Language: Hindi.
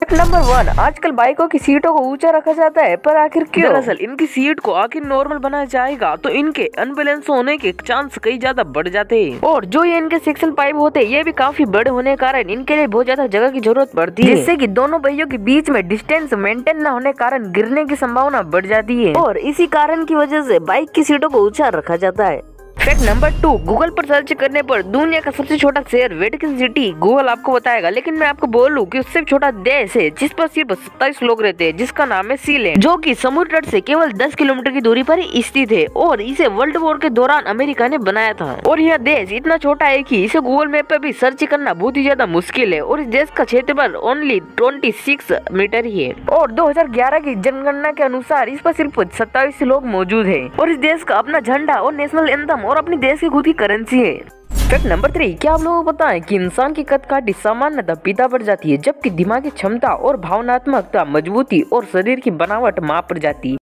नंबर 1, आजकल बाइकों की सीटों को ऊंचा रखा जाता है, पर आखिर क्यों? दरअसल इनकी सीट को आखिर नॉर्मल बनाया जाएगा तो इनके अनबैलेंस होने के चांस कई ज्यादा बढ़ जाते हैं। और जो ये इनके सेक्शन पाइप होते हैं ये भी काफी बड़े होने के कारण इनके लिए बहुत ज्यादा जगह की जरूरत पड़ती है, जिससे कि दोनों पहियों के बीच में डिस्टेंस मेंटेन न होने के कारण गिरने की संभावना बढ़ जाती है, और इसी कारण की वजह से बाइक की सीटों को ऊंचा रखा जाता है। फैक्ट नंबर 2, गूगल पर सर्च करने पर दुनिया का सबसे छोटा शहर वेटिकन सिटी गूगल आपको बताएगा, लेकिन मैं आपको बोलूं कि उससे छोटा देश है जिस पर सिर्फ 27 लोग रहते हैं, जिसका नाम है सीलैंड, जो कि समुद्र तट से केवल 10 किलोमीटर की दूरी पर ही स्थित है, और इसे वर्ल्ड वॉर के दौरान अमेरिका ने बनाया था। और यह देश इतना छोटा है कि इसे गूगल मैप पर भी सर्च करना बहुत ही ज्यादा मुश्किल है, और इस देश का क्षेत्रफल ओनली 26 मीटर ही है, और 2011 की जनगणना के अनुसार इस पर सिर्फ 27 लोग मौजूद है, और इस देश का अपना झंडा और नेशनल एंथम और अपनी देश की खुद की करेंसी है। फैक्ट नंबर 3, क्या आप लोगों को पता है कि इंसान की कद काठी सामान्यतः पीता पड़ जाती है, जबकि दिमागी क्षमता और भावनात्मकता, मजबूती और शरीर की बनावट माप पर जाती है।